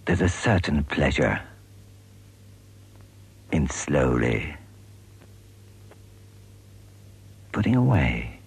There's a certain pleasure in slowly putting away